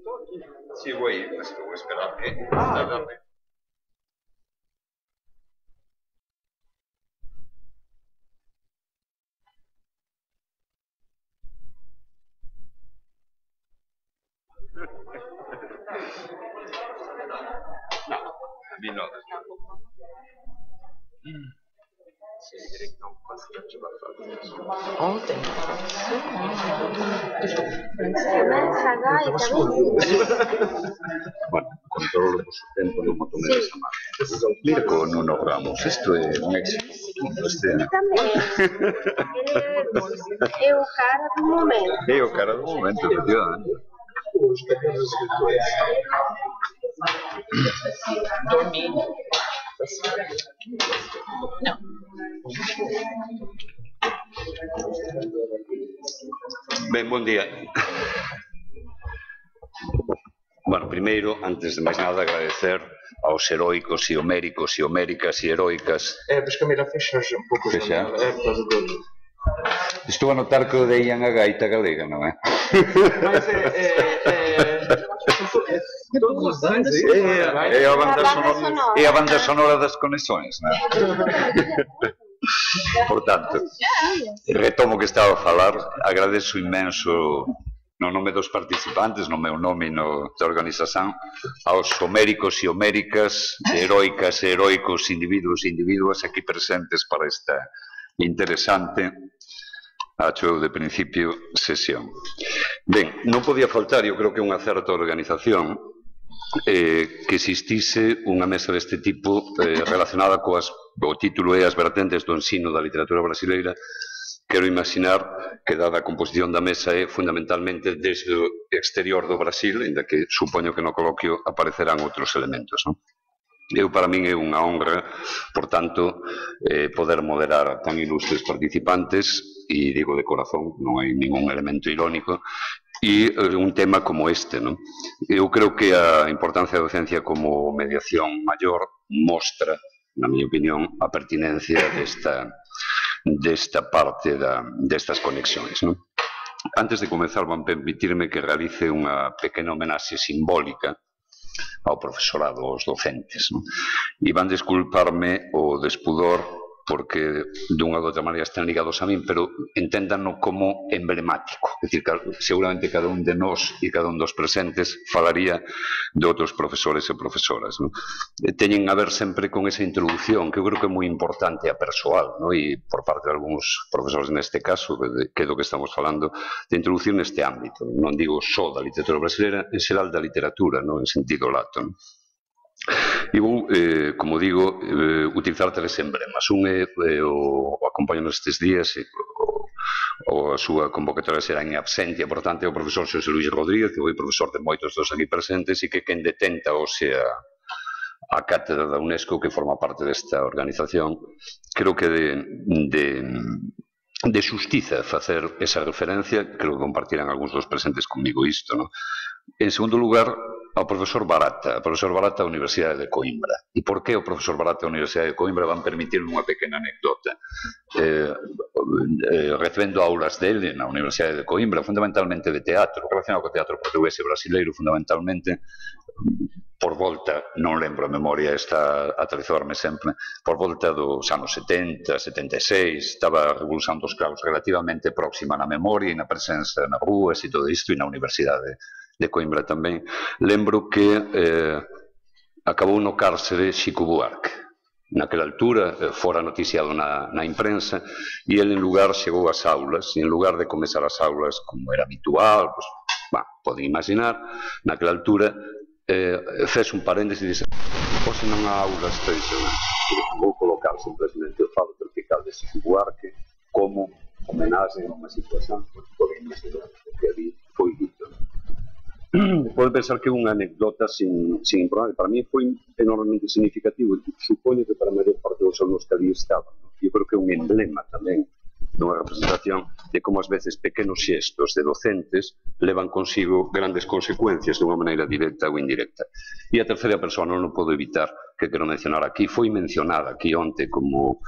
Sí, voy a esperar que... Vino. Ontem. Bueno, controlo por su tempo non mo tomei esa marca. Mira con Nuno Ramos, isto é un éxito. Tamén. É o cara do momento. É o cara do momento, efectivamente. Dormir. Não. Ben, bon día. Bueno, primeiro, antes de máis nada, agradecer aos heroicos e homéricos e homéricas e heroicas. Mas Camila, fechas un pouco a janela, por causa do... Estou a notar que odeian a gaita galega, non é? Mas todos os anos É a banda sonora das conexões, non é? Por tanto, retomo que estaba a falar, agradezo inmenso no nome dos participantes, no meu nome e no da organización, aos homéricos e homéricas, heroicas e heroicos individuos e individuas aquí presentes para esta interesante, acho eu de principio, sesión. Ben, non podía faltar, eu creo que unha certa organización, que existise unha mesa deste tipo relacionada coas, o título é as vertentes do ensino da literatura brasileira. Quero imaginar que, dada a composición da mesa, é fundamentalmente desde o exterior do Brasil, ainda que supoño que no coloquio aparecerán outros elementos, non? Para min é unha honra, por tanto, poder moderar a tan ilustres participantes, e digo de corazón, non hai ningún elemento irónico, e un tema como este, non? Eu creo que a importancia da docencia como mediación maior mostra, na miña opinión, a pertinencia desta parte destas conexións, non? Antes de comenzar, van permitirme que realice unha pequena homenaxe simbólica ao profesorado, aos docentes, non? E van desculparme o despudor porque dunha ou outra maneira están ligados a min, pero enténdanno como emblemático. É dicir, seguramente cada un de nós e cada un dos presentes falaría de outros profesores e profesoras, non? Teñen a ver sempre con esa introducción, que eu creo que é moi importante a persoal, non? E por parte de algúns profesores neste caso, que é do que estamos falando, de introducción neste ámbito. Non digo só da literatura brasileira, en xeral da literatura, non? En sentido lato, non? E vou, como digo, utilizar tres emblemas. Un é o acompaño nestes días, a súa convocatoria será en absentia, por tanto, é o profesor Xosé Luís Rodríguez, que foi profesor de moitos dos aquí presentes e que quen detenta a cátedra da UNESCO, que forma parte desta organización. Creo que de xustiza facer esa referencia, creo que compartirán algúns dos presentes comigo isto, non? En segundo lugar, ao profesor Barata da Universidade de Coimbra. E por que o profesor Barata da Universidade de Coimbra? Van permitir unha pequena anécdota. Recebendo aulas dele na Universidade de Coimbra, fundamentalmente de teatro, relacionado co teatro portugués e brasileiro, fundamentalmente, por volta, non lembro a memoria, está a atrezorme sempre, por volta dos anos 70, 76, estaba a Revolución dos Cravos relativamente próxima na memoria e na presenza nas rúas e todo isto, e na Universidade de Coimbra tamén. Lembro que acabou no cárcere Chico Buarque. Naquela altura fora noticiado na imprensa e ele en lugar chegou ás aulas e en lugar de comezar as aulas como era habitual, poden imaginar, naquela altura fez un paréntesis e dixo: "Hoxe non há aulas tradicionais, vou colocar simplesmente o fado tropical de Chico Buarque como homenaxe a unha situación que podem imaginar que ali foi dito." Pode pensar que é unha anécdota sin importancia. Para mí foi enormemente significativo e supoño que para a maior parte dos alunos que ali estaban. Eu creo que é un emblema tamén dunha representación de como ás veces pequenos xestos de docentes levan consigo grandes consecuencias dunha maneira directa ou indirecta. E a terceira persoa non o podo evitar que quero mencionar aquí, foi mencionada aquí onte como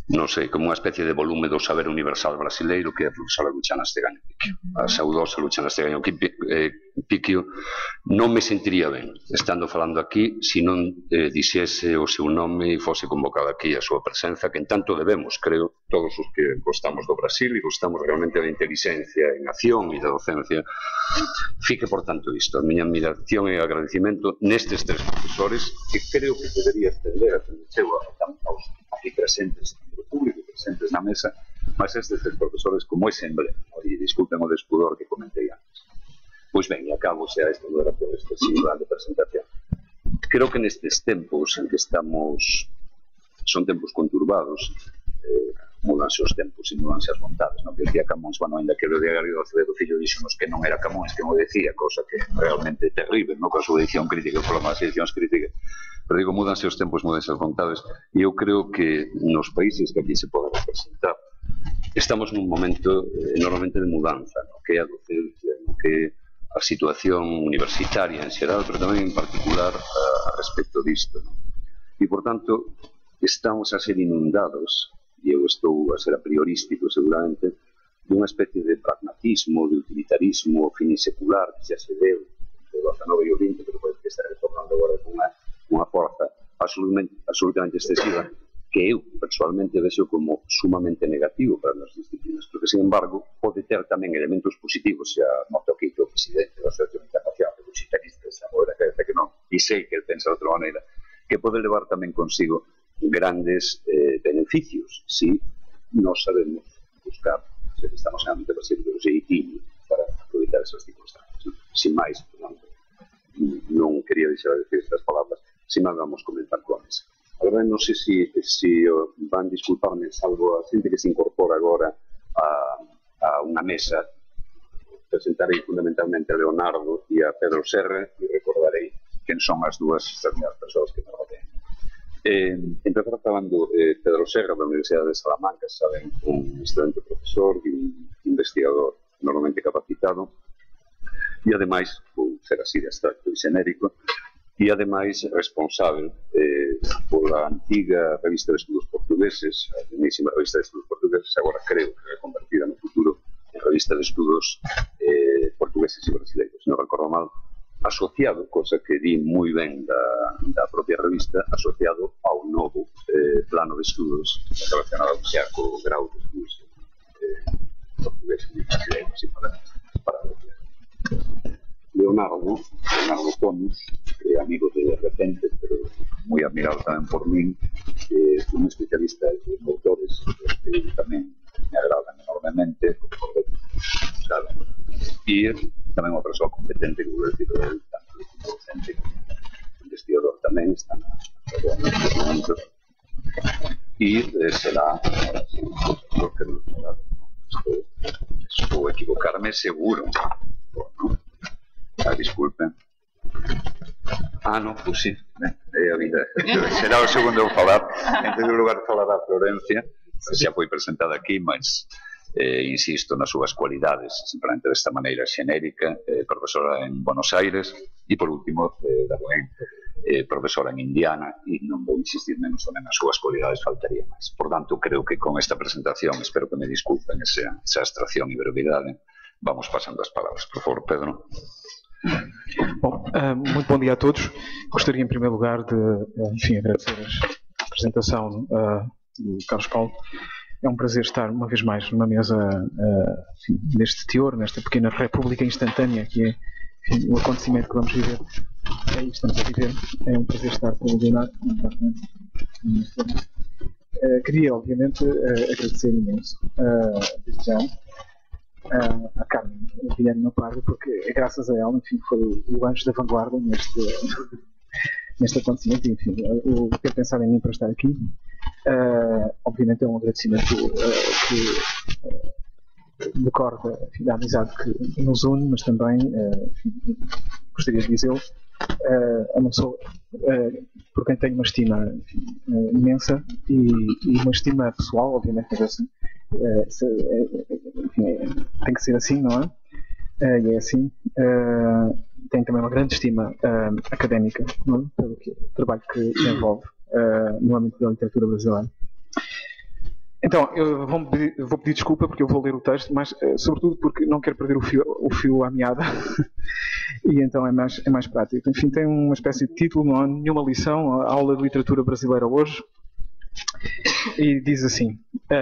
non sei, como unha especie de volume do saber universal brasileiro que é a profesora Luciana Estegaño Picchio. A saudosa Luciana Estegaño Picchio. Non me sentiría ben estando falando aquí se non dixese o seu nome e fose convocada aquí a súa presenza, que en tanto debemos, creo, todos os que gostamos do Brasil e gostamos realmente da inteligencia en acción e da docencia. Fique, por tanto, isto, a miña admiración e agradecimento nestes tres profesores que creo que debería estender aos aquí presentes do público, presentes na mesa, mas estes tres profesores como ese emblema, e disculpen o despudor que comentei antes. Pois ben, e acabo xa esta duración expresiva de presentación. Creo que nestes tempos en que estamos, son tempos conturbados, mudanse os tempos e mudanse as vontades, non? Que decía Camões, bueno, ainda que o diario do Acevedo Fillo díxonos que non era Camões que mo decía, cosa que realmente é terrible, non? Coa súa edición crítica, pola máis edicións críticas, pero digo, mudanse os tempos, mudanse as vontades, e eu creo que nos países que aquí se poden representar estamos nun momento enormemente de mudanza, no? Que é a docencia, no? Que a situación universitaria en xeral, pero tamén en particular a respecto disto, no? E, por tanto, estamos a ser inundados, e eu estou a ser a priorístico seguramente, dunha especie de pragmatismo, de utilitarismo finisecular que xa se deu do 19 e o 20, pero pode que está retornando agora con unha forza absolutamente excesiva, que eu personalmente vexo como sumamente negativo para as nosas disciplinas, porque, sin embargo, pode ter tamén elementos positivos. Xa noto aquí que o presidente da Asociación Internacional de Buxitaristas, a mover a cabeza que non, e sei que ele pensa de outra maneira, que pode levar tamén consigo grandes beneficios si nos sabemos buscar, se estamos en ámbito de xeitinho para aproveitar esas circunstancias. Sin máis, non quería deixar de decir estas palabras, sin máis vamos comentar con esa. Agora, non sei se van disculparme salvo a xente que se incorpora agora a unha mesa. Presentarei fundamentalmente a Leonardo e a Pedro Serra e recordarei quen son as dúas extraordinarias persoas que me rodean. Empezar falando Pedro Serra da Universidade de Salamanca, saben, un excelente profesor e un investigador normalmente capacitado e ademais, por ser así de abstracto e xenérico, e ademais responsável pola antiga revista de estudos portugueses, a finísima revista de estudos portugueses, agora creo que reconvertida no futuro en revista de estudos portugueses e brasileiros, non recordo mal, asociado, cosa que di moi ben da propia revista, asociado ao novo plano de estudos relacionado xa co grau de estudos portugueses e brasileiros e para Leonardo Tonos, amigo de repente, pero moi admirado tamén por min, un especialista en autores que tamén me agradan enormemente, e tamén unha persoa competente, que vou decir, tanto docente como investigador tamén, están nestes momentos, e será, porque estou equivocarme seguro, non? Disculpen. Non, pois sí, é a vida. Será o segundo eu falar. En primeiro lugar, falar a Florencia, xa foi presentada aquí, mas insisto nas súas cualidades, simplemente desta maneira xenérica, profesora en Buenos Aires, e por último, tamén profesora en Indiana, e non vou insistir menos ou nas súas cualidades, faltaría máis. Por tanto, creo que con esta presentación, espero que me disculpen esa abstracción e brevidade, vamos pasando as palabras. Por favor, Pedro. Bom, muito bom dia a todos. Gostaria, em primeiro lugar, de agradecer a apresentação do Carlos Paulo. É um prazer estar, uma vez mais, numa mesa neste teor, nesta pequena república instantânea que é o acontecimento que vamos viver. É isso que estamos a viver. É um prazer estar com o Leonardo. Queria, obviamente, agradecer imenso, desde já, a Carmen Guilherme Pardo, porque é graças a ela, enfim, foi o anjo da vanguarda neste acontecimento, enfim, o ter pensado em mim para estar aqui. Obviamente é um agradecimento que decorre da amizade que nos une, mas também, gostaria de dizê-lo, a uma pessoa por quem tenho uma estima, enfim, imensa e uma estima pessoal, obviamente, mas assim, enfim, tem que ser assim, não é? E é assim. Tenho também uma grande estima académica, não é? Pelo trabalho que envolve no âmbito da literatura brasileira. Então, eu vou pedir desculpa porque eu vou ler o texto, mas sobretudo porque não quero perder o fio à meada e então é mais prático. Enfim, tem uma espécie de título, não há nenhuma lição, a aula de literatura brasileira hoje, e diz assim: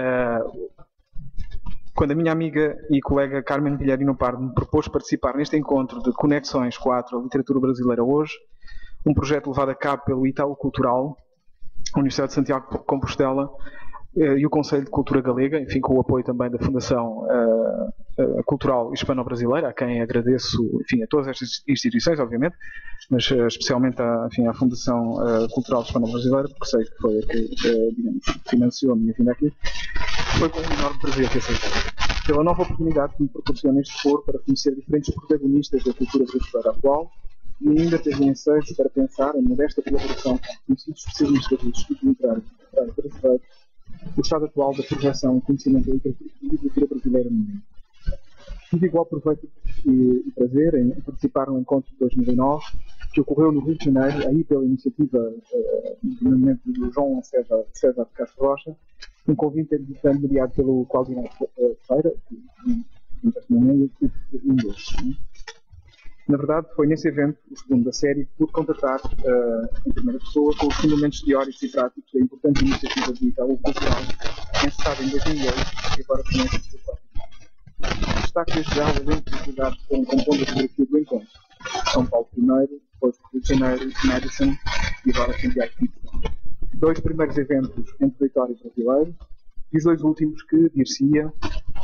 quando a minha amiga e colega Carmen Villarino Pardo me propôs participar neste encontro de Conexões 4, a literatura brasileira hoje, um projeto levado a cabo pelo Itaú Cultural, a Universidade de Santiago de Compostela, e o Conselho de Cultura Galega, enfim, com o apoio também da Fundação Cultural Hispano-Brasileira, a quem agradeço, enfim, a todas estas instituições, obviamente, mas especialmente à Fundação Cultural Hispano-Brasileira, porque sei que foi a que financiou a minha vinda aqui. Foi com um enorme prazer que aceitei. Pela nova oportunidade que me proporciona este foro para conhecer diferentes protagonistas da cultura brasileira atual e ainda ter ensejos para pensar em modesta colaboração com conhecidos especialistas do Instituto Literário Brasileiro, o estado atual da projeção e conhecimento da literatura brasileira no mundo. Tive igual proveito e prazer em participar no encontro de 2009, que ocorreu no Rio de Janeiro, aí pela iniciativa do movimento do João César de Castro Rocha, um convite mediado pelo Claudinei Feira, que um destes. Na verdade, foi nesse evento, o segundo da série, que pude contatar em primeira pessoa com os fundamentos teóricos e práticos da importante iniciativa de Itaú Cultural, encetada em 2008 e agora começa a ser prática. Destaque desde já o elenco de atividades que foram compondo a fotografia do encontro. São Paulo I, depois Rio de Janeiro, Madison e agora Santiago de Compostela. 2 primeiros eventos em território brasileiro e os 2 últimos que, dir-se-ia,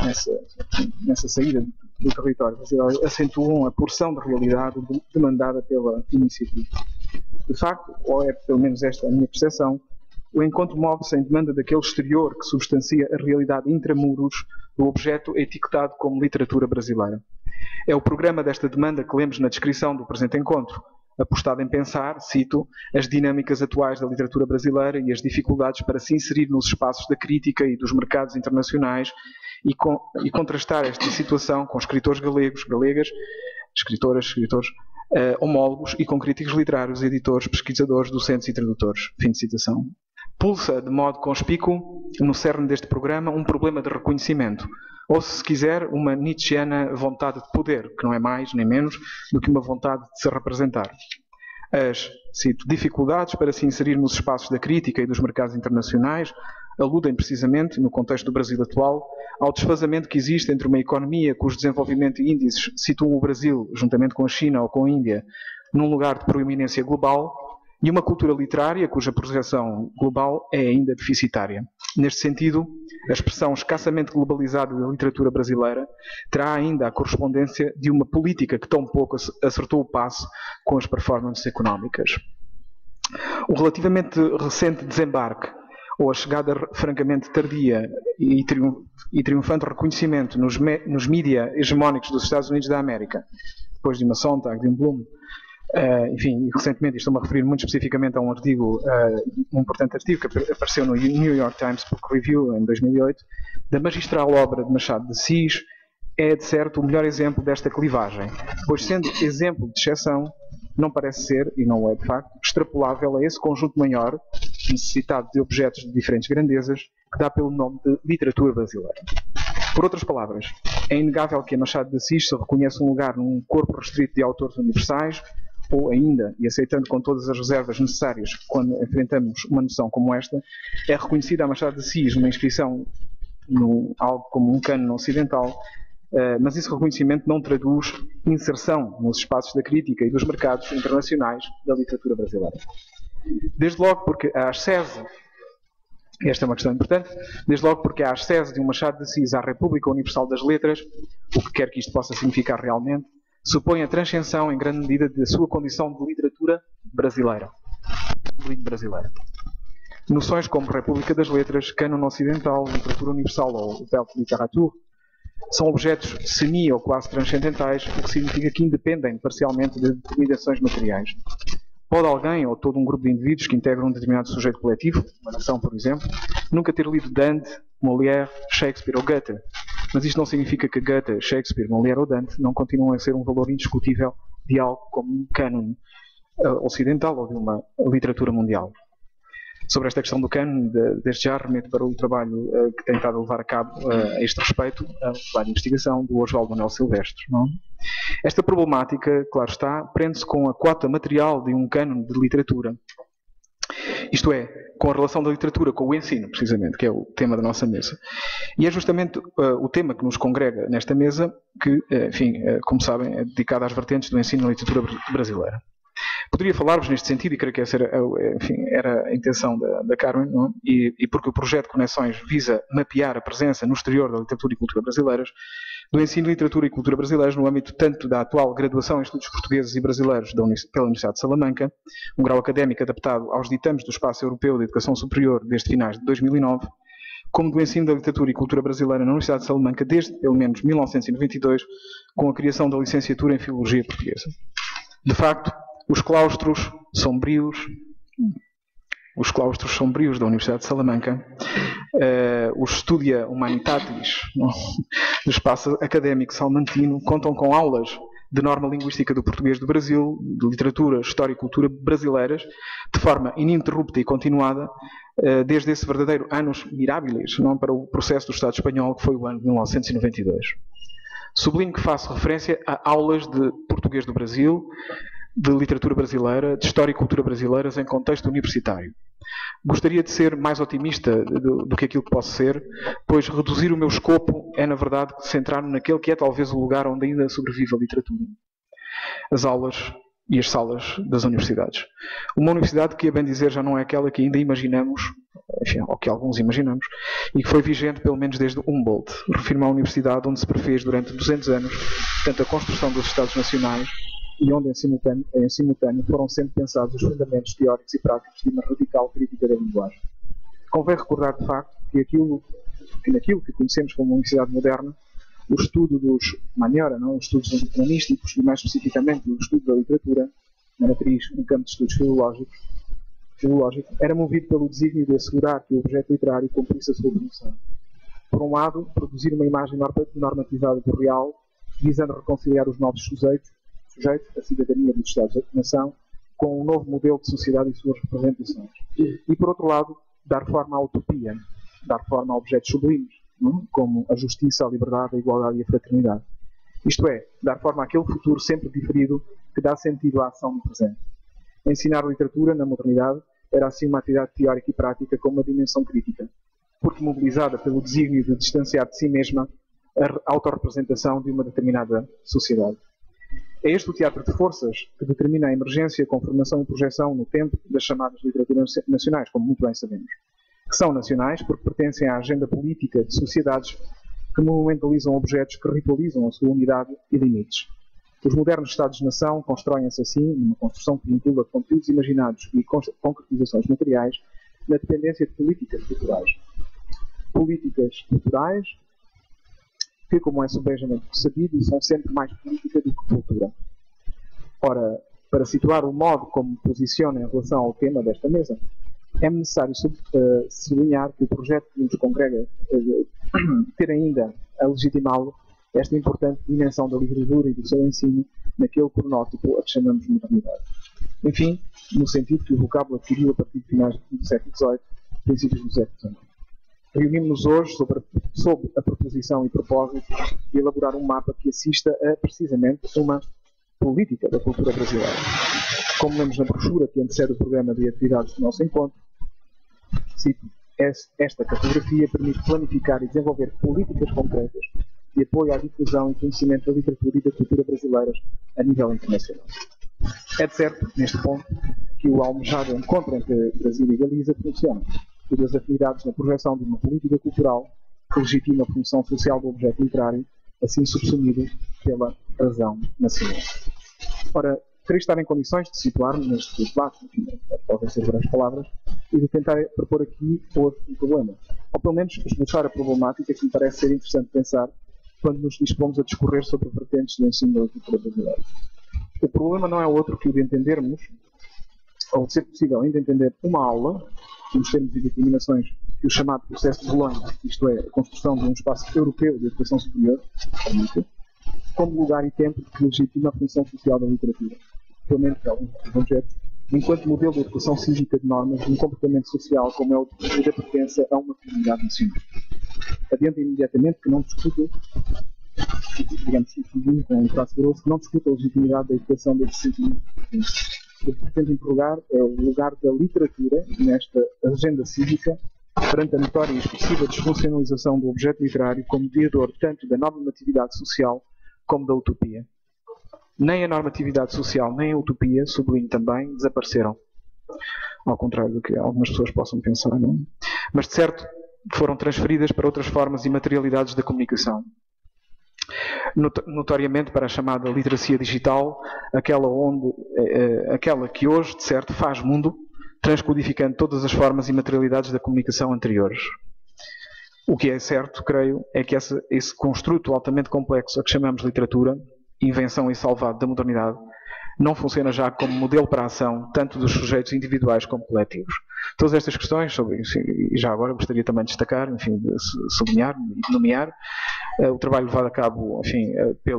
nessa saída do território brasileiro, acentuam a porção de realidade demandada pela iniciativa. De facto, ou é pelo menos esta a minha percepção, o encontro move-se em demanda daquele exterior que substancia a realidade intramuros do objeto etiquetado como literatura brasileira. É o programa desta demanda que lemos na descrição do presente encontro, apostado em pensar, cito, as dinâmicas atuais da literatura brasileira e as dificuldades para se inserir nos espaços da crítica e dos mercados internacionais e contrastar esta situação com escritores galegos, galegas, escritores, homólogos e com críticos literários, editores, pesquisadores, docentes e tradutores. Fim de citação. Pulsa de modo conspícuo, no cerne deste programa, um problema de reconhecimento, ou, se quiser, uma nietzscheana vontade de poder, que não é mais nem menos do que uma vontade de se representar. As, cito, dificuldades para se inserir nos espaços da crítica e dos mercados internacionais aludem precisamente, no contexto do Brasil atual, ao desfazamento que existe entre uma economia cujo desenvolvimento e índices situam o Brasil, juntamente com a China ou com a Índia, num lugar de proeminência global, e uma cultura literária cuja projeção global é ainda deficitária. Neste sentido, a expressão escassamente globalizada da literatura brasileira terá ainda a correspondência de uma política que tão pouco acertou o passo com as performances económicas. O relativamente recente desembarque, ou a chegada francamente tardia e triunfante reconhecimento nos mídia hegemónicos dos Estados Unidos da América, depois de uma Sontag, de um Bloom, enfim, recentemente, estou-me a referir muito especificamente a um artigo, um importante artigo que apareceu no New York Times Book Review em 2008, da magistral obra de Machado de Assis, é de certo o melhor exemplo desta clivagem, pois sendo exemplo de exceção, não parece ser, e não é de facto, extrapolável a esse conjunto maior, necessitado de objetos de diferentes grandezas, que dá pelo nome de literatura brasileira. Por outras palavras, é inegável que a Machado de Assis se reconhece um lugar num corpo restrito de autores universais, ou ainda, e aceitando com todas as reservas necessárias quando enfrentamos uma noção como esta, é reconhecida a Machado de Assis uma inscrição no algo como um cânon ocidental, mas esse reconhecimento não traduz inserção nos espaços da crítica e dos mercados internacionais da literatura brasileira. Desde logo porque a ascese, esta é uma questão importante, desde logo porque a ascese de um Machado de Assis à República Universal das Letras, o que quer que isto possa significar realmente, supõe a transcensão em grande medida da sua condição de literatura brasileira. Brasileira. Noções como República das Letras, Cânon Ocidental, Literatura Universal ou Weltliteratur são objetos semi ou quase transcendentais, o que significa que independem parcialmente de determinações materiais. Pode alguém, ou todo um grupo de indivíduos que integram um determinado sujeito coletivo, uma nação, por exemplo, nunca ter lido Dante, Molière, Shakespeare ou Goethe, mas isto não significa que Goethe, Shakespeare, Molière ou Dante não continuam a ser um valor indiscutível de algo como um cânon ocidental ou de uma literatura mundial. Sobre esta questão do cano, desde já remeto para o trabalho que tem estado a levar a cabo a este respeito, a trabalho de investigação do Osvaldo Manuel Silvestre. Não? Esta problemática, claro está, prende-se com a cota material de um cano de literatura. Isto é, com a relação da literatura com o ensino, precisamente, que é o tema da nossa mesa. E é justamente o tema que nos congrega nesta mesa, que, enfim, como sabem, é dedicado às vertentes do ensino na literatura brasileira. Poderia falar-vos neste sentido, e creio que essa era a intenção da Carmen, não? E porque o projeto de Conexões visa mapear a presença no exterior da literatura e cultura brasileiras, do ensino de literatura e cultura brasileiras no âmbito tanto da atual graduação em estudos portugueses e brasileiros pela Universidade de Salamanca, um grau académico adaptado aos ditames do Espaço Europeu de Educação Superior desde finais de 2009, como do ensino da literatura e cultura brasileira na Universidade de Salamanca desde pelo menos 1992, com a criação da licenciatura em Filologia Portuguesa. De facto, os claustros sombrios da Universidade de Salamanca, os Studia Humanitatis do Espaço Académico Salmantino, contam com aulas de norma linguística do português do Brasil, de literatura, história e cultura brasileiras, de forma ininterrupta e continuada, desde esse verdadeiro annus mirabilis, não para o processo do Estado espanhol, que foi o ano de 1992. Sublinho que faço referência a aulas de português do Brasil, de literatura brasileira, de história e cultura brasileiras em contexto universitário. Gostaria de ser mais otimista do que aquilo que posso ser, pois reduzir o meu escopo é, na verdade, centrar-me naquele que é talvez o lugar onde ainda sobrevive a literatura. As aulas e as salas das universidades. Uma universidade que, a bem dizer, já não é aquela que ainda imaginamos, enfim, ou que alguns imaginamos, e que foi vigente pelo menos desde Humboldt. Refiro-me à universidade onde se prefez durante 200 anos tanto a construção dos Estados Nacionais e onde, em simultâneo, foram sendo pensados os fundamentos teóricos e práticos de uma radical crítica da linguagem. Convém recordar, de facto, que naquilo que conhecemos como universidade moderna, o estudo dos maniora, não? Os estudos humanísticos e, mais especificamente, o estudo da literatura, na matriz, no campo de estudos filológico, era movido pelo desígnio de assegurar que o objeto literário cumprisse a sua função. Por um lado, produzir uma imagem normatizada do real, visando reconciliar os novos sujeitos, a cidadania dos Estados-nação, com um novo modelo de sociedade e suas representações. E, por outro lado, dar forma à utopia, dar forma a objetos sublimes, como a justiça, a liberdade, a igualdade e a fraternidade. Isto é, dar forma àquele futuro sempre diferido que dá sentido à ação no presente. Ensinar literatura na modernidade era assim uma atividade teórica e prática com uma dimensão crítica, porque mobilizada pelo desígnio de distanciar de si mesma a autorrepresentação de uma determinada sociedade. É este o teatro de forças que determina a emergência, conformação e projeção no tempo das chamadas literaturas nacionais, como muito bem sabemos. Que são nacionais porque pertencem à agenda política de sociedades que monumentalizam objetos que ritualizam a sua unidade e limites. Os modernos Estados-nação constroem-se assim, numa construção que vincula conteúdos imaginados e concretizações materiais, na dependência de políticas culturais. Políticas culturais que, como é subejamente sabido, são sempre mais política do que cultura. Ora, para situar o modo como me posiciono em relação ao tema desta mesa, é necessário sublinhar que o projeto que nos congrega ter ainda a legitimá-lo esta importante dimensão da literatura e do seu ensino naquele pronótipo a que chamamos modernidade. Enfim, no sentido que o vocábulo adquiriu a partir de finais do século XVIII, princípios do século XIX. Reunimos-nos hoje sob a proposição e propósito de elaborar um mapa que assista a, precisamente, uma política da cultura brasileira. Como lemos na brochura que antecede o programa de atividades do nosso encontro, cito, esta cartografia permite planificar e desenvolver políticas concretas de apoio à difusão e conhecimento da literatura e da cultura brasileiras a nível internacional. É de certo, neste ponto, que o almejado encontro entre Brasil e Galiza funciona, e as afinidades na projeção de uma política cultural que legitima a função social do objeto literário, assim subsumido pela razão nacional. Ora, queria estar em condições de situar-me neste debate, enfim, podem ser várias palavras, e de tentar propor aqui outro problema. Ou pelo menos esboçar a problemática que me parece ser interessante pensar quando nos dispomos a discorrer sobre vertentes do ensino da literatura brasileira. O problema não é outro que o de entendermos, ou de ser possível ainda entender uma aula, nos termos e determinações que o chamado processo de Bolonha, isto é, a construção de um espaço europeu de educação superior, como lugar e tempo que legitima a função social da literatura, pelo menos que alguns dos objetos enquanto modelo de educação cívica de normas de um comportamento social como é o da pertença a uma comunidade nacional. Adianta imediatamente que não discuta, digamos, com um traço grosso, que não discuta a legitimidade da educação deste sentimento. O que pretendo interrogar é o lugar da literatura nesta agenda cívica perante a notória e expressiva desfuncionalização do objeto literário como mediador tanto da normatividade social como da utopia. Nem a normatividade social nem a utopia, sublinho também, desapareceram. Ao contrário do que algumas pessoas possam pensar, não é? Mas, de certo, foram transferidas para outras formas e materialidades da comunicação. Notoriamente para a chamada literacia digital, aquela que hoje, de certo, faz mundo, transcodificando todas as formas e materialidades da comunicação anteriores. O que é certo, creio, é que esse construto altamente complexo a que chamamos literatura, invenção e salvado da modernidade, não funciona já como modelo para a ação, tanto dos sujeitos individuais como coletivos. Todas estas questões, sobre isso, e já agora gostaria também de destacar, enfim, de sublinhar e nomear, o trabalho levado a cabo, enfim,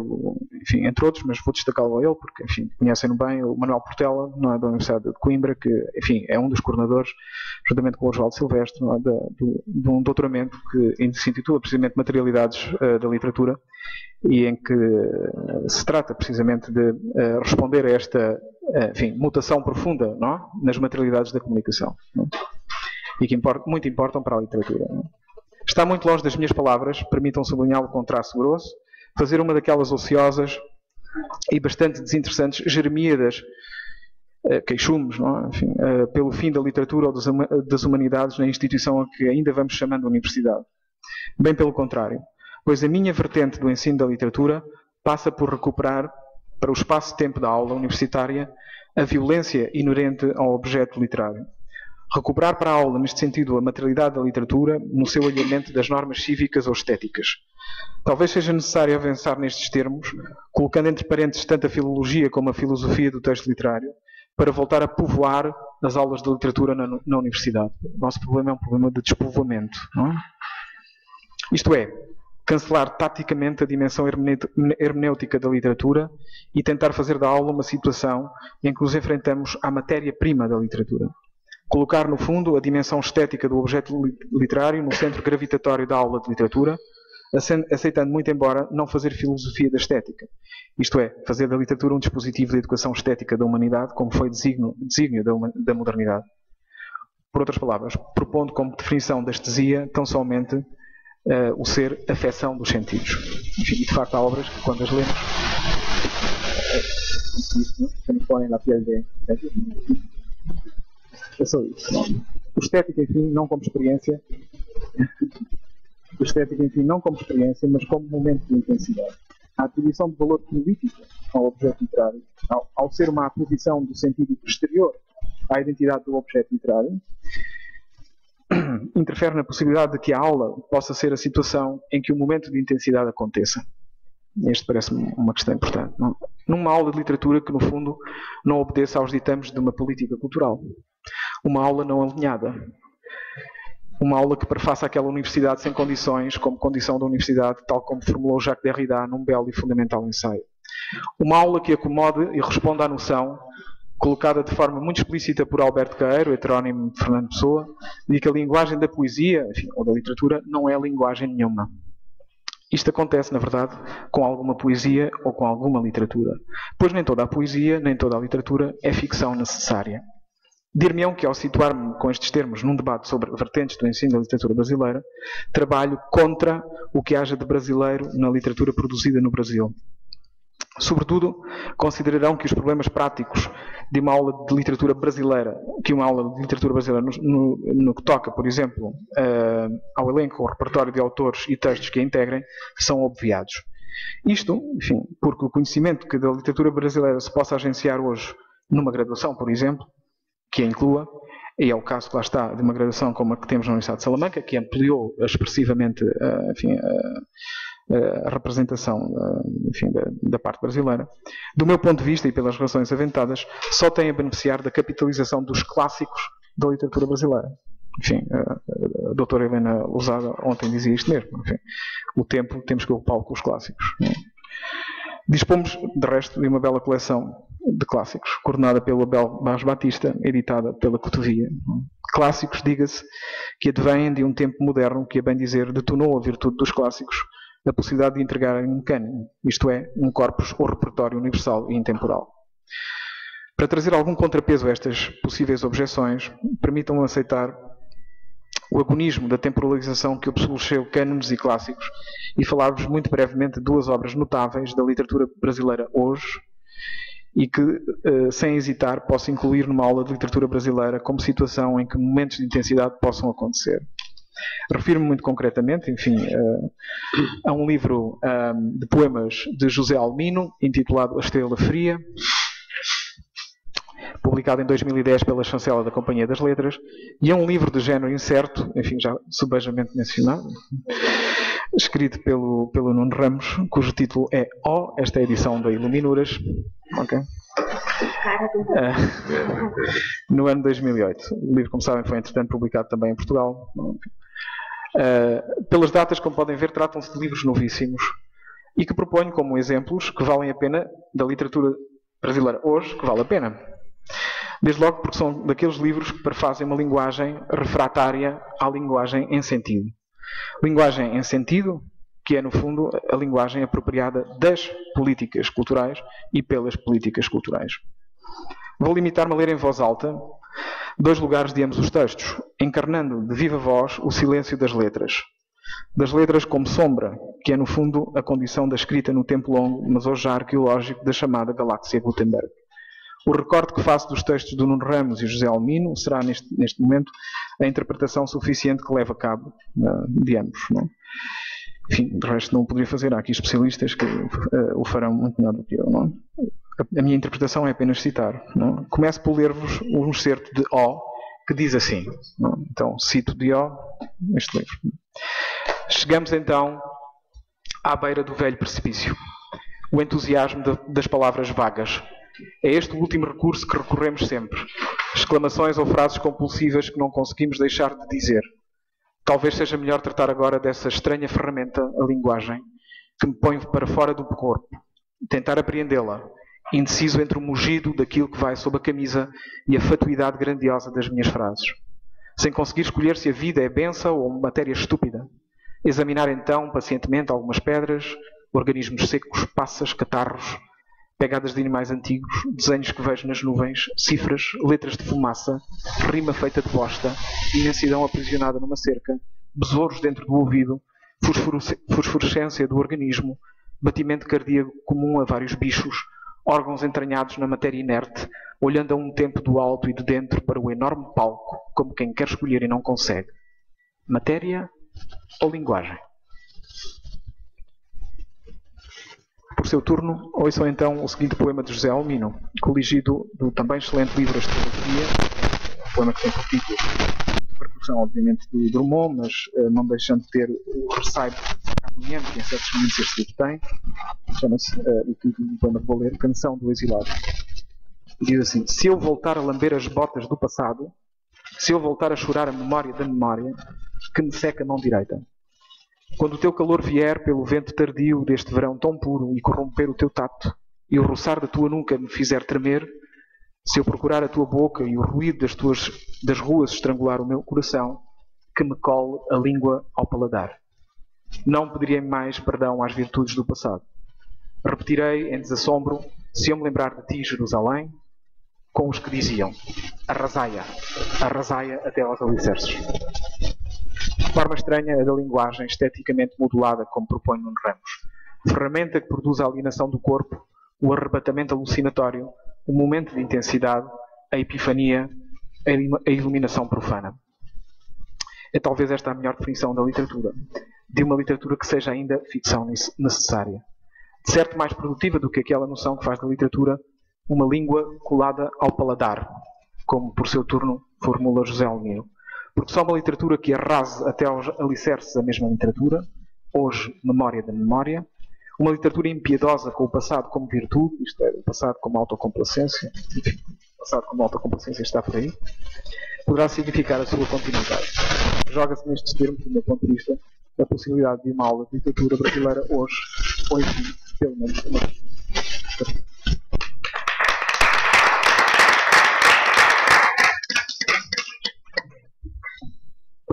entre outros, mas vou destacá-lo a ele, porque, enfim, conhecem-no bem, o Manuel Portela, não é, da Universidade de Coimbra, que, enfim, é um dos coordenadores, juntamente com o Osvaldo Silvestre, não é, de um doutoramento que se intitula precisamente Materialidades da Literatura, e em que se trata precisamente de responder a esta, enfim, mutação profunda, não é, nas materialidades da comunicação, não é? E que muito importam para a literatura. Não é? Está muito longe das minhas palavras, permitam sublinhá-lo com traço grosso, fazer uma daquelas ociosas e bastante desinteressantes jeremiadas, queixumes, não é? Enfim, pelo fim da literatura ou das humanidades na instituição a que ainda vamos chamando universidade. Bem pelo contrário, pois a minha vertente do ensino da literatura passa por recuperar, para o espaço-tempo da aula universitária, a violência inerente ao objeto literário. Recuperar para a aula, neste sentido, a materialidade da literatura no seu alinhamento das normas cívicas ou estéticas. Talvez seja necessário avançar nestes termos, colocando entre parênteses tanto a filologia como a filosofia do texto literário, para voltar a povoar as aulas de literatura na universidade. O nosso problema é um problema de despovoamento, não é? Isto é, cancelar taticamente a dimensão hermenêutica da literatura e tentar fazer da aula uma situação em que nos enfrentamos à matéria-prima da literatura. Colocar, no fundo, a dimensão estética do objeto literário no centro gravitatório da aula de literatura, aceitando muito embora não fazer filosofia da estética. Isto é, fazer da literatura um dispositivo de educação estética da humanidade, como foi desígnio da modernidade. Por outras palavras, propondo como definição da estesia tão somente o ser afecção dos sentidos. Enfim, de facto, há obras que, quando as lemos, se nos põem na pele é só isso. O estética, enfim, não como experiência, mas como momento de intensidade. A atribuição de valor político ao objeto literário, ao ser uma aposição do sentido exterior à identidade do objeto literário, interfere na possibilidade de que a aula possa ser a situação em que o momento de intensidade aconteça. Este parece-me uma questão importante. Não? Numa aula de literatura que, no fundo, não obedeça aos ditames de uma política cultural. Uma aula não alinhada. Uma aula que prefaça aquela universidade sem condições, como condição da universidade, tal como formulou Jacques Derrida num belo e fundamental ensaio. Uma aula que acomode e responda à noção, colocada de forma muito explícita por Alberto Caeiro, heterónimo de Fernando Pessoa, de que a linguagem da poesia, enfim, ou da literatura, não é linguagem nenhuma. Isto acontece, na verdade, com alguma poesia ou com alguma literatura, pois nem toda a poesia, nem toda a literatura é ficção necessária. Dir-me-ão que, ao situar-me com estes termos num debate sobre vertentes do ensino da literatura brasileira, trabalho contra o que haja de brasileiro na literatura produzida no Brasil. Sobretudo, considerarão que os problemas práticos de uma aula de literatura brasileira, no que toca, por exemplo, ao elenco, ao repertório de autores e textos que a integrem, são obviados. Isto, enfim, porque o conhecimento que da literatura brasileira se possa agenciar hoje numa graduação, por exemplo, que a inclua, e é o caso que lá está de uma graduação como a que temos na Universidade de Salamanca, que ampliou expressivamente a representação, enfim, da parte brasileira, do meu ponto de vista e pelas razões aventadas, só tem a beneficiar da capitalização dos clássicos da literatura brasileira. Enfim, a doutora Helena Lousada ontem dizia isto mesmo. Enfim, o tempo temos que ocupá-lo com os clássicos. Dispomos, de resto, de uma bela coleção de clássicos, coordenada pelo Abel Barros Batista, editada pela Cotovia. Clássicos, diga-se, que advêm de um tempo moderno que, a bem dizer, detonou a virtude dos clássicos, a possibilidade de entregarem um cânone, isto é, um corpus ou repertório universal e intemporal. Para trazer algum contrapeso a estas possíveis objeções, permitam-me aceitar o agonismo da temporalização que obsolesceu cânones e clássicos e falar-vos muito brevemente de duas obras notáveis da literatura brasileira hoje e que, sem hesitar, posso incluir numa aula de literatura brasileira como situação em que momentos de intensidade possam acontecer. Refiro-me muito concretamente, enfim, a um livro de poemas de José Almino, intitulado A Estrela Fria, publicado em 2010 pela chancela da Companhia das Letras, e é um livro de género incerto, enfim, já subejamente mencionado, escrito pelo Nuno Ramos, cujo título é O, esta é a edição da Iluminuras, okay? No ano 2008. O livro, como sabem, foi entretanto publicado também em Portugal. Pelas datas, como podem ver, tratam-se de livros novíssimos e que proponho como exemplos que valem a pena da literatura brasileira hoje, que vale a pena. Desde logo porque são daqueles livros que prefazem uma linguagem refratária à linguagem em sentido. Linguagem em sentido, que é, no fundo, a linguagem apropriada das políticas culturais e pelas políticas culturais. Vou limitar-me a ler em voz alta dois lugares de ambos os textos, encarnando de viva voz o silêncio das letras. Das letras como sombra, que é, no fundo, a condição da escrita no tempo longo, mas hoje já arqueológico, da chamada Galáxia Gutenberg. O recorte que faço dos textos do Nuno Ramos e José Almino será, neste momento, a interpretação suficiente que leva a cabo de ambos. Não? Enfim, de resto não poderia fazer. Há aqui especialistas que o farão muito melhor do que eu. Não? A minha interpretação é apenas citar. Não? Começo por ler-vos um excerto de O, que diz assim. Não? Então, cito de O, este livro. Chegamos então à beira do velho precipício. O entusiasmo das palavras vagas. É este o último recurso que recorremos sempre. Exclamações ou frases compulsivas que não conseguimos deixar de dizer. Talvez seja melhor tratar agora dessa estranha ferramenta, a linguagem, que me põe para fora do corpo. Tentar apreendê-la, indeciso entre o mugido daquilo que vai sob a camisa e a fatuidade grandiosa das minhas frases. Sem conseguir escolher se a vida é benção ou matéria estúpida. Examinar então, pacientemente, algumas pedras, organismos secos, passas, catarros, pegadas de animais antigos, desenhos que vejo nas nuvens, cifras, letras de fumaça, rima feita de bosta, imensidão aprisionada numa cerca, besouros dentro do ouvido, fosforescência do organismo, batimento cardíaco comum a vários bichos, órgãos entranhados na matéria inerte, olhando a um tempo do alto e de dentro para o enorme palco, como quem quer escolher e não consegue. Matéria ou linguagem? Por seu turno, ouçam então o seguinte poema de José Almino, coligido do também excelente livro A Estrela Fria, um poema que tem por título repercussão, obviamente, do Drummond, mas não deixando de ter o receio caminhante que em certos momentos este livro tem. Chama-se o título do poema que vou ler, Canção do Exilado. Diz assim: se eu voltar a lamber as botas do passado, se eu voltar a chorar a memória da memória, que me seca a mão direita. Quando o teu calor vier pelo vento tardio deste verão tão puro e corromper o teu tato, e o roçar da tua nuca me fizer tremer, se eu procurar a tua boca e o ruído das ruas estrangular o meu coração, que me cole a língua ao paladar. Não pedirei mais perdão às virtudes do passado. Repetirei em desassombro, se eu me lembrar de ti, Jerusalém, com os que diziam: arrasai-a até aos alicerces. Forma estranha a da linguagem esteticamente modulada, como propõe Nuno Ramos. Ferramenta que produz a alienação do corpo, o arrebatamento alucinatório, o momento de intensidade, a epifania, a iluminação profana. É talvez esta a melhor definição da literatura. De uma literatura que seja ainda ficção necessária. De certo mais produtiva do que aquela noção que faz da literatura uma língua colada ao paladar, como por seu turno formula José Almino. Porque só uma literatura que arrase até aos alicerces a mesma literatura, hoje memória da memória, uma literatura impiedosa com o passado como virtude, isto é, o passado como autocomplacência, enfim, o passado como autocomplacência está por aí, poderá significar a sua continuidade. Joga-se nestes termos, do meu ponto de vista, a possibilidade de uma aula de literatura brasileira hoje, ou enfim, pelo menos uma.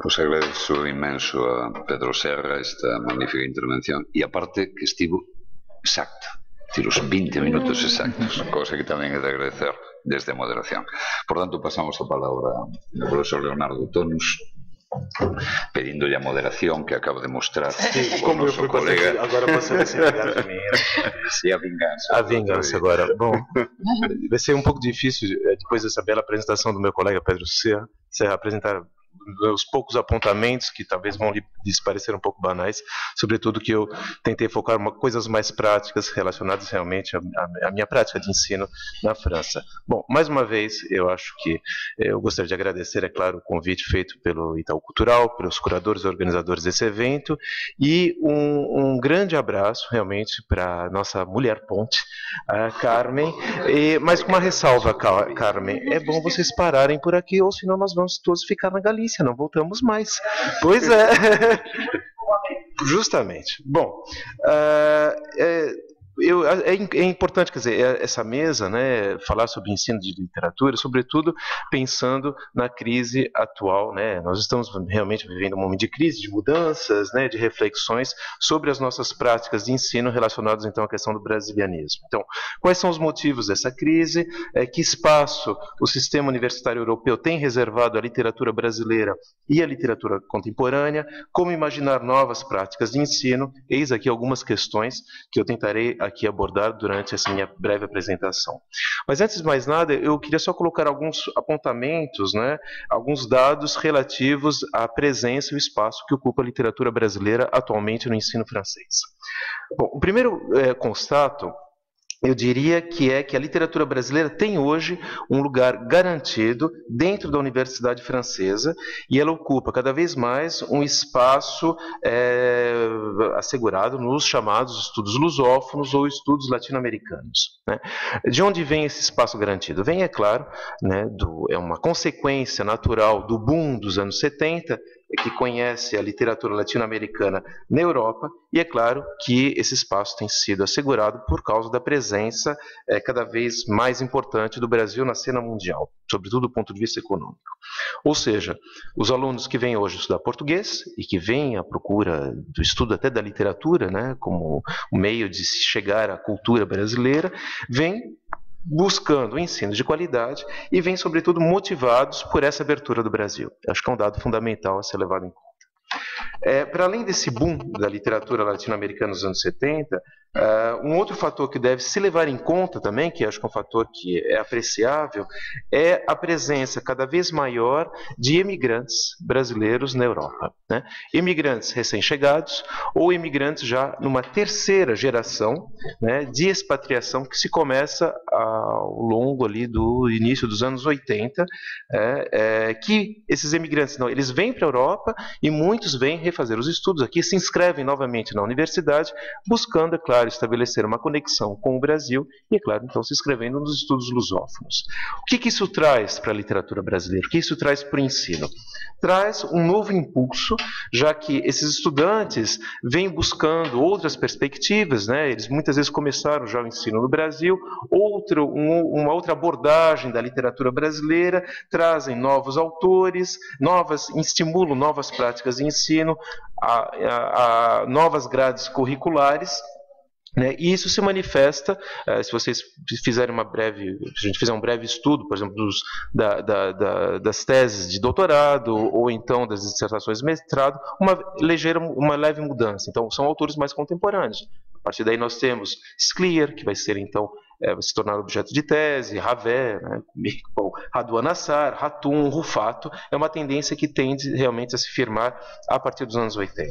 Pois agradeço imenso a Pedro Serra esta magnífica intervención e a parte que estivo exacta, os 20 minutos exactos, cosa que tamén é de agradecer desde a moderación. Por tanto, pasamos a palabra ao profesor Leonardo Tonus, pedindolle a moderación que acabo de mostrar o nosso colega. Agora você vai ser obrigado a mim. E a vingança. A vingança agora. Bom, vai ser um pouco difícil, depois dessa bela apresentação do meu colega Pedro Serra, apresentar os poucos apontamentos que talvez vão lhes parecer um pouco banais, sobretudo que eu tentei focar coisas mais práticas relacionadas realmente à minha prática de ensino na França. Bom, mais uma vez, eu acho que eu gostaria de agradecer, é claro, o convite feito pelo Itaú Cultural, pelos curadores e organizadores desse evento, e um grande abraço realmente para a nossa mulher ponte, a Carmen, mas com uma ressalva, Carmen, é bom vocês pararem por aqui, ou senão nós vamos todos ficar na Galícia, não voltamos mais. Pois é. Justamente. Bom, é importante, quer dizer, essa mesa, né, falar sobre ensino de literatura, sobretudo pensando na crise atual, né? Nós estamos realmente vivendo um momento de crise, de mudanças, né, de reflexões sobre as nossas práticas de ensino relacionadas então à questão do brasilianismo. Então, quais são os motivos dessa crise? Que espaço o sistema universitário europeu tem reservado à literatura brasileira e à literatura contemporânea? Como imaginar novas práticas de ensino? Eis aqui algumas questões que eu tentarei aqui abordar durante essa minha breve apresentação. Mas antes de mais nada, eu queria só colocar alguns apontamentos, né, alguns dados relativos à presença e o espaço que ocupa a literatura brasileira atualmente no ensino francês. Bom, o primeiro constato, eu diria que a literatura brasileira tem hoje um lugar garantido dentro da Universidade Francesa e ela ocupa cada vez mais um espaço assegurado nos chamados estudos lusófonos ou estudos latino-americanos, né? De onde vem esse espaço garantido? Vem, é claro, né, é uma consequência natural do boom dos anos 70, que conhece a literatura latino-americana na Europa, e é claro que esse espaço tem sido assegurado por causa da presença cada vez mais importante do Brasil na cena mundial, sobretudo do ponto de vista econômico. Ou seja, os alunos que vêm hoje estudar português e que vêm à procura do estudo até da literatura, né, como um meio de se chegar à cultura brasileira, vêm buscando um ensino de qualidade e vêm, sobretudo, motivados por essa abertura do Brasil. Acho que é um dado fundamental a ser levado em conta. Para além desse boom da literatura latino-americana nos anos 70, um outro fator que deve se levar em conta também, que acho que é um fator que é apreciável, é a presença cada vez maior de imigrantes brasileiros na Europa, né? Imigrantes recém-chegados ou imigrantes já numa terceira geração, né, de expatriação que se começa ao longo ali do início dos anos 80, que esses imigrantes não, eles vêm para a Europa e muitos vêm refazer os estudos aqui, se inscrevem novamente na universidade, buscando, é claro, estabelecer uma conexão com o Brasil e, é claro, então se inscrevendo nos estudos lusófonos. O que isso traz para a literatura brasileira? O que isso traz para o ensino? Traz um novo impulso, já que esses estudantes vêm buscando outras perspectivas, né? Eles muitas vezes começaram já o ensino no Brasil, uma outra abordagem da literatura brasileira, trazem novos autores, estimulam novas práticas de ensino, a novas grades curriculares, né? E isso se manifesta, se vocês fizerem se a gente fizer um breve estudo, por exemplo, das teses de doutorado ou então das dissertações de mestrado, uma leve mudança. Então, são autores mais contemporâneos. A partir daí nós temos Scliar, que vai ser então vai se tornar objeto de tese, Ravel, né, Raduan Assar, Ratum, Rufato. É uma tendência que tende realmente a se firmar a partir dos anos 80.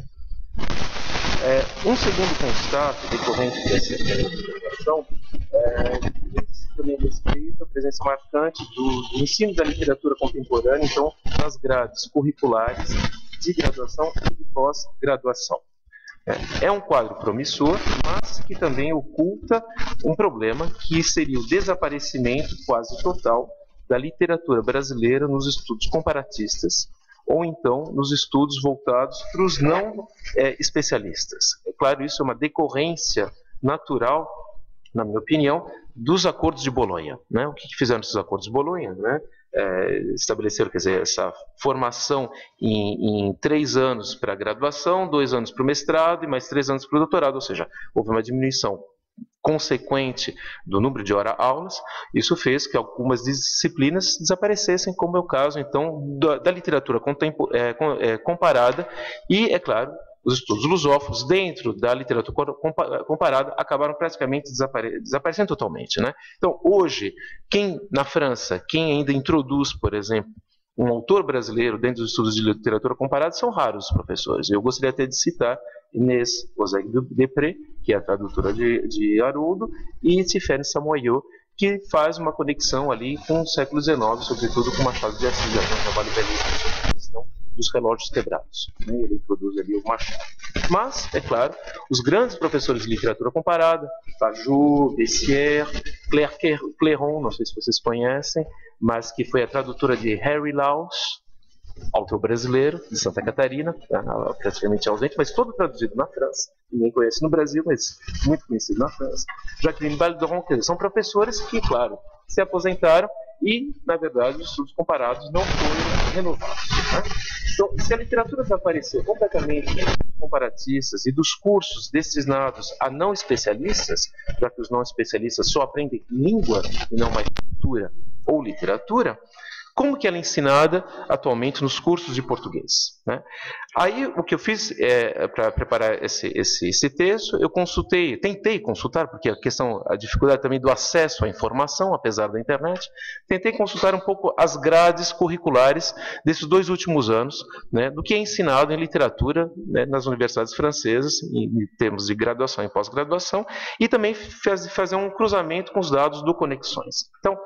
Um segundo constato decorrente dessa observação também respeito à presença marcante do ensino da literatura contemporânea, então, nas grades curriculares de graduação e de pós-graduação. É um quadro promissor, mas que também oculta um problema que seria o desaparecimento quase total da literatura brasileira nos estudos comparatistas, ou então nos estudos voltados para os não especialistas. É claro, isso é uma decorrência natural, na minha opinião, dos acordos de Bolonha, né? O que fizeram esses acordos de Bolonha, né? estabeleceram, quer dizer, essa formação em 3 anos para a graduação, 2 anos para o mestrado e mais 3 anos para o doutorado, ou seja, houve uma diminuição consequente do número de horas-aulas. Isso fez que algumas disciplinas desaparecessem, como é o caso, então, da literatura comparada e, é claro, os estudos lusófonos dentro da literatura comparada acabaram praticamente desaparecendo totalmente, né? Então, hoje, na França, quem ainda introduz, por exemplo, um autor brasileiro dentro dos estudos de literatura comparada, são raros os professores. Eu gostaria até de citar Inês Osegue-Depré, que é a tradutora de Haroldo, e Tiffaine Samoyau, que faz uma conexão ali com o século XIX, sobretudo com Machado de Assis, um trabalho belíssimo sobre a questão dos relógios quebrados, né? Ele introduz ali o Machado. Mas, é claro, os grandes professores de literatura comparada, Fajot, Bessières, Claire Clairon, não sei se vocês conhecem, mas que foi a tradutora de Harry Laus, autor brasileiro, de Santa Catarina, praticamente ausente, mas todo traduzido na França. Ninguém conhece no Brasil, mas muito conhecido na França. Jacqueline Baldron, quer dizer, são professores que, claro, se aposentaram e, na verdade, os estudos comparados não foram renovados, né? Então, se a literatura desaparecer completamente dos comparatistas e dos cursos destinados a não especialistas, já que os não especialistas só aprendem língua e não mais cultura ou literatura, como que ela é ensinada atualmente nos cursos de português, né? Aí o que eu fiz para preparar esse texto, eu tentei consultar, porque a dificuldade também do acesso à informação, apesar da internet, tentei consultar um pouco as grades curriculares desses 2 últimos anos, né, do que é ensinado em literatura, né, nas universidades francesas, em termos de graduação e pós-graduação, e também fazer um cruzamento com os dados do Conexões. Então,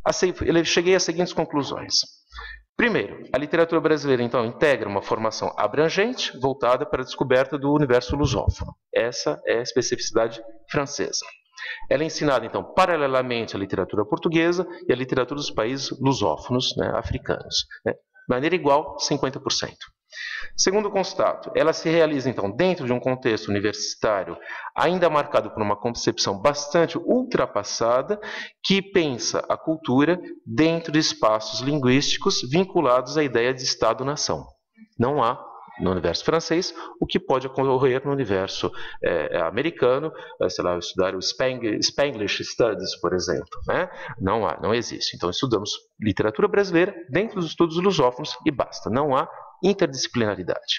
cheguei às seguintes conclusões. Primeiro, a literatura brasileira, então, integra uma formação abrangente, voltada para a descoberta do universo lusófono. Essa é a especificidade francesa. Ela é ensinada, então, paralelamente à literatura portuguesa e à literatura dos países lusófonos, né, africanos, né, de maneira igual, 50%. Segundo constato, ela se realiza, então, dentro de um contexto universitário ainda marcado por uma concepção bastante ultrapassada que pensa a cultura dentro de espaços linguísticos vinculados à ideia de Estado-nação. Não há, no universo francês, o que pode ocorrer no universo americano, sei lá, estudar o Spanglish Studies, por exemplo, né? Não existe. Então, estudamos literatura brasileira dentro dos estudos lusófonos e basta. Não há interdisciplinaridade.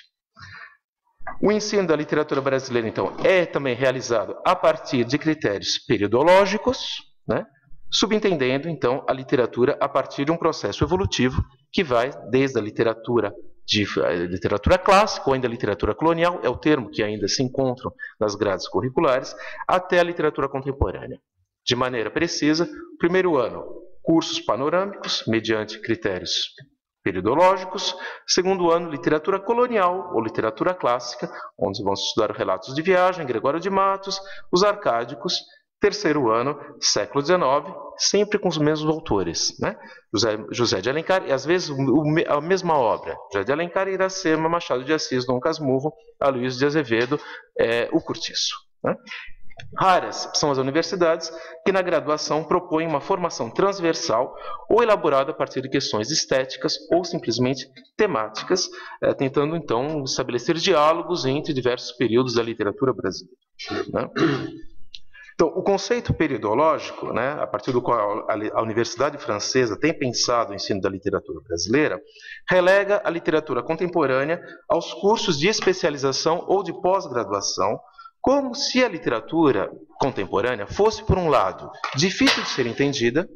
O ensino da literatura brasileira, então, é também realizado a partir de critérios periodológicos, né? Subentendendo, então, a literatura a partir de um processo evolutivo que vai desde a literatura clássica, ou ainda a literatura colonial, é o termo que ainda se encontra nas grades curriculares, até a literatura contemporânea. De maneira precisa, primeiro ano, cursos panorâmicos, mediante critérios periodológicos. Segundo ano, literatura colonial ou literatura clássica, onde vão estudar relatos de viagem, Gregório de Matos, os arcádicos. Terceiro ano, século XIX, sempre com os mesmos autores, né? José de Alencar, e às vezes a mesma obra. José de Alencar, Iracema, Machado de Assis, Dom Casmurro, Aloysio de Azevedo, o Curtiço, né? Raras são as universidades que na graduação propõem uma formação transversal ou elaborada a partir de questões estéticas ou simplesmente temáticas, tentando então estabelecer diálogos entre diversos períodos da literatura brasileira, né? Então, o conceito periodológico, né, a partir do qual a Universidade Francesa tem pensado o ensino da literatura brasileira, relega a literatura contemporânea aos cursos de especialização ou de pós-graduação, como se a literatura contemporânea fosse, por um lado, difícil de ser entendida,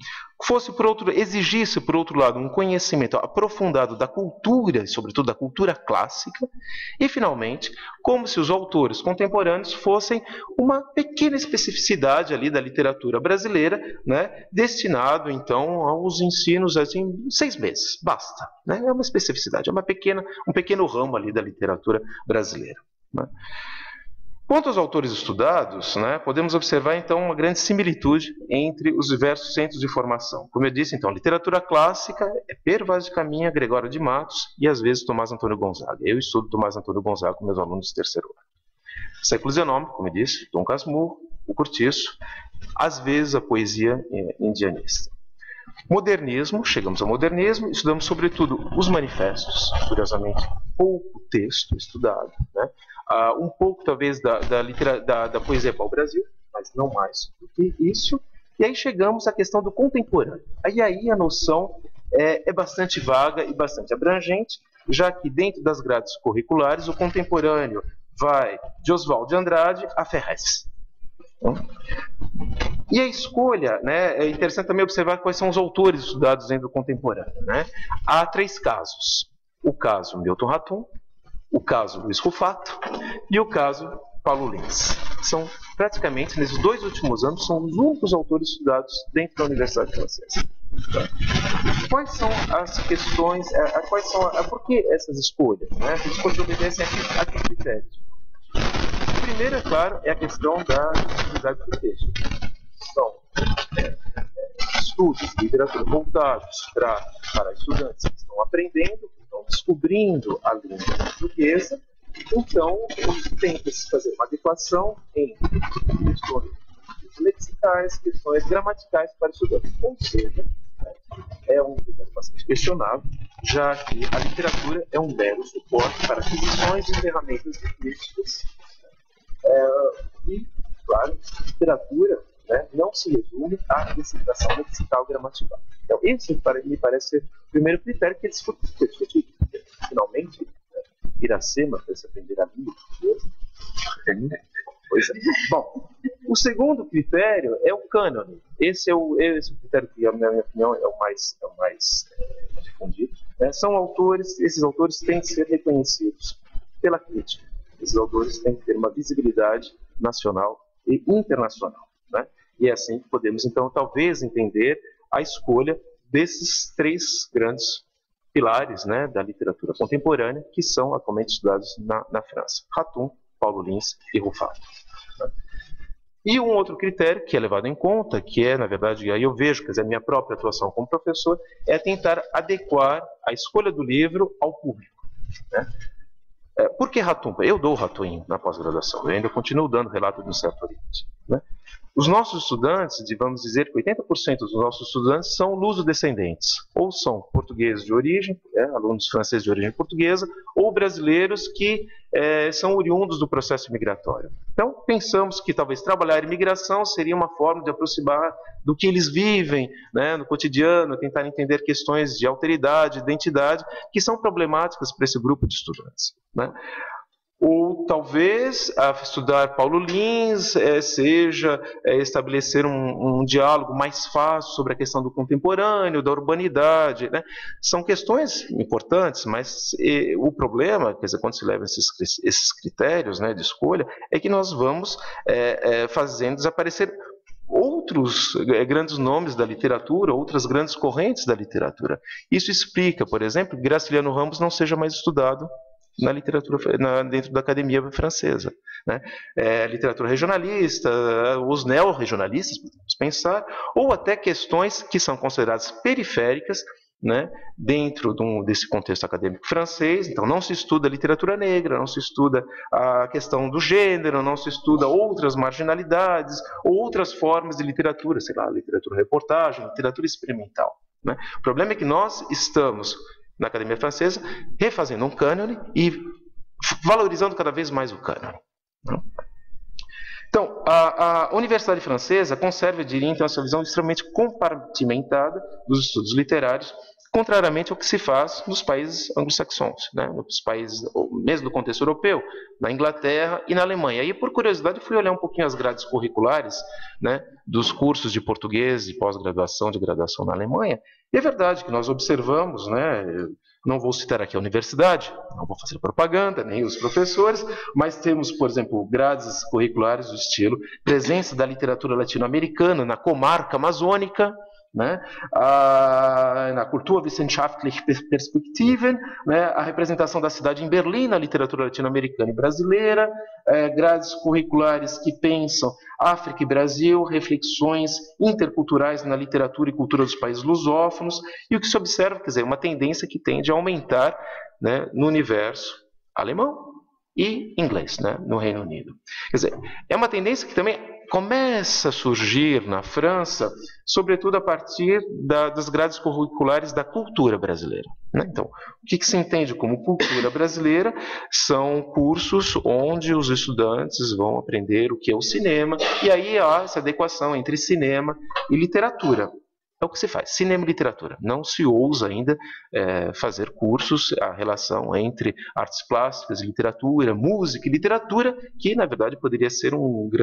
exigisse, por outro lado, um conhecimento aprofundado da cultura, e sobretudo da cultura clássica, e, finalmente, como se os autores contemporâneos fossem uma pequena especificidade ali da literatura brasileira, né, destinado, então, aos ensinos, assim, 6 meses, basta, né? É uma especificidade, é um pequeno ramo ali da literatura brasileira, né? Quanto aos autores estudados, né, podemos observar, então, uma grande similitude entre os diversos centros de formação. Como eu disse, então, literatura clássica é Per Vaz de Caminha, Gregório de Matos e, às vezes, Tomás Antônio Gonzaga. Eu estudo Tomás Antônio Gonzaga com meus alunos de terceiro ano. Século XIX, como eu disse, Dom Casmurro, o Curtiço, às vezes a poesia indianista. Modernismo, chegamos ao modernismo, estudamos sobretudo os manifestos, curiosamente, pouco texto estudado, né? Um pouco talvez da poesia pau-brasil, mas não mais do que isso. E aí chegamos à questão do contemporâneo. Aí a noção é bastante vaga e bastante abrangente, já que dentro das grades curriculares o contemporâneo vai de Oswald de Andrade a Ferrez. E a escolha, né, é interessante também observar quais são os autores estudados dentro do contemporâneo, né? Há 3 casos: o caso Milton Ratum, o caso Luiz Rufato e o caso Paulo Lins. São praticamente, nesses 2 últimos anos, são os únicos autores estudados dentro da Universidade Francesa. Quais são as questões, por que essas escolhas? Né? As escolhas obedecem a que critérios? O primeiro, é claro, é a questão da disponibilidade do texto. São estudos de literatura voltados para estudantes que estão aprendendo, que estão descobrindo a língua portuguesa. Então, tenta-se fazer uma adequação em questões lexicais, questões gramaticais para estudantes. Ou seja, é um critério bastante questionável, já que a literatura é um mero suporte para aquisições de ferramentas linguísticas. E, claro, literatura, né, não se resume à decifração lexical gramatical. Então, esse me parece ser o primeiro critério que eles foram discutidos. Finalmente, Iracema para se aprender a língua portuguesa. Pois é. Bom, o segundo critério é o cânone. Esse é o critério que, na minha opinião, é o mais difundido. São autores, esses autores têm que ser reconhecidos pela crítica. Esses autores têm que ter uma visibilidade nacional e internacional, né? E é assim que podemos, então, talvez entender a escolha desses 3 grandes pilares, né, da literatura contemporânea, que são atualmente estudados na França: Ratum, Paulo Lins e Rufato. E um outro critério que é levado em conta, que é, na verdade, aí eu vejo, quer dizer, a minha própria atuação como professor, é tentar adequar a escolha do livro ao público, né? Por que Ratum? Eu dou Ratum na pós-graduação, eu ainda continuo dando relato de um certo oriente, né? Os nossos estudantes, vamos dizer que 80% dos nossos estudantes são luso-descendentes, ou são portugueses de origem, alunos franceses de origem portuguesa, ou brasileiros que são oriundos do processo migratório. Então, pensamos que talvez trabalhar imigração seria uma forma de aproximar do que eles vivem, né, no cotidiano, tentar entender questões de alteridade, identidade, que são problemáticas para esse grupo de estudantes, né? Ou talvez estudar Paulo Lins seja estabelecer um diálogo mais fácil sobre a questão do contemporâneo, da urbanidade, né? São questões importantes, mas o problema, quer dizer, quando se leva esses critérios, né, de escolha, é que nós vamos fazendo desaparecer outros grandes nomes da literatura, outras grandes correntes da literatura. Isso explica, por exemplo, que Graciliano Ramos não seja mais estudado na literatura, dentro da academia francesa, né? Literatura regionalista, os neo-regionalistas, podemos pensar, ou até questões que são consideradas periféricas, né, dentro desse contexto acadêmico francês. Então não se estuda literatura negra, não se estuda a questão do gênero, não se estuda outras marginalidades, outras formas de literatura, sei lá, literatura reportagem, literatura experimental, né? O problema é que nós estamos na Academia Francesa, refazendo um cânone e valorizando cada vez mais o cânone. Então, a Universidade Francesa conserva, eu diria, então, essa visão extremamente compartimentada dos estudos literários, contrariamente ao que se faz nos países anglo-saxões, né? Nos países, mesmo no contexto europeu, na Inglaterra e na Alemanha. E, por curiosidade, eu fui olhar um pouquinho as grades curriculares, né, dos cursos de português e pós-graduação, de graduação na Alemanha. E é verdade que nós observamos, né, não vou citar aqui a universidade, não vou fazer propaganda, nem os professores, mas temos, por exemplo, grades curriculares do estilo presença da literatura latino-americana na comarca amazônica, né, na Kulturwissenschaftliche Perspektiven, né, a representação da cidade em Berlim na literatura latino-americana e brasileira, grades curriculares que pensam África e Brasil, reflexões interculturais na literatura e cultura dos países lusófonos, e o que se observa, quer dizer, uma tendência que tende a aumentar, né, no universo alemão e inglês, né, no Reino Unido. Quer dizer, é uma tendência que também começa a surgir na França, sobretudo a partir das grades curriculares da cultura brasileira, né? Então, o que se entende como cultura brasileira são cursos onde os estudantes vão aprender o que é o cinema, e aí há essa adequação entre cinema e literatura. É o que se faz, cinema e literatura. Não se ousa ainda fazer cursos, a relação entre artes plásticas, literatura, música e literatura, que na verdade poderia ser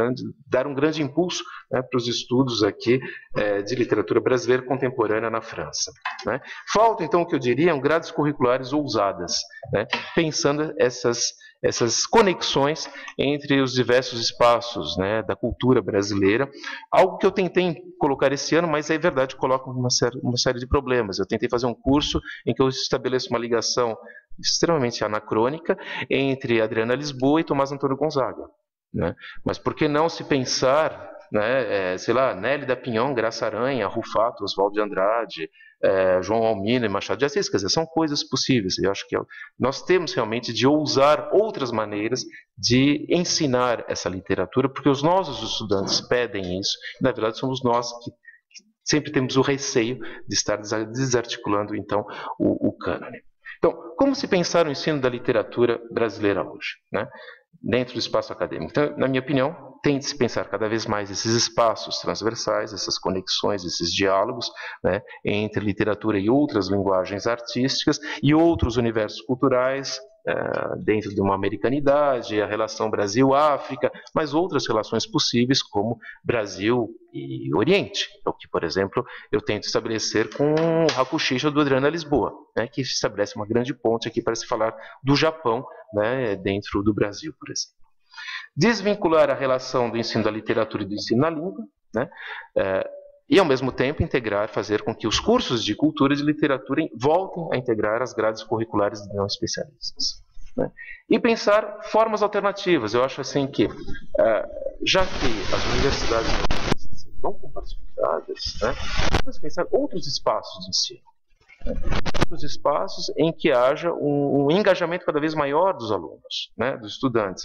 dar um grande impulso, né, para os estudos aqui de literatura brasileira contemporânea na França, né? Falta então, o que eu diria, grades curriculares ousadas, né, pensando essas conexões entre os diversos espaços, né, da cultura brasileira, algo que eu tentei colocar esse ano, mas é verdade, coloco uma série de problemas. Eu tentei fazer um curso em que eu estabeleço uma ligação extremamente anacrônica entre Adriana Lisboa e Tomás Antônio Gonzaga, né? Mas por que não se pensar, né, sei lá, Nélida Pinhon, Graça Aranha, Rufato, Oswaldo de Andrade, João Almina e Machado de Assis? Quer dizer, são coisas possíveis. Eu acho que nós temos realmente de ousar outras maneiras de ensinar essa literatura, porque os nossos estudantes pedem isso, e na verdade somos nós que sempre temos o receio de estar desarticulando então o cânone. Então, como se pensar o ensino da literatura brasileira hoje, né, dentro do espaço acadêmico? Então, na minha opinião, tem de se pensar cada vez mais esses espaços transversais, essas conexões, esses diálogos, né, entre literatura e outras linguagens artísticas e outros universos culturais, dentro de uma americanidade, a relação Brasil-África, mas outras relações possíveis como Brasil e Oriente. É o que, por exemplo, eu tento estabelecer com o Hakushisha do Adriana Lisboa, né, que estabelece uma grande ponte aqui para se falar do Japão, né, dentro do Brasil, por exemplo. Desvincular a relação do ensino da literatura e do ensino na língua, né, e, ao mesmo tempo, fazer com que os cursos de cultura e de literatura voltem a integrar as grades curriculares de não especialistas, né? E pensar formas alternativas. Eu acho assim que, já que as universidades estão compartilhadas, né, vamos pensar outros espaços de ensino, né, outros espaços em que haja um engajamento cada vez maior dos alunos, né, dos estudantes.